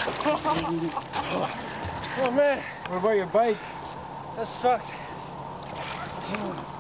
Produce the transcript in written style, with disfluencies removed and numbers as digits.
Oh man. What about your bike? That sucked.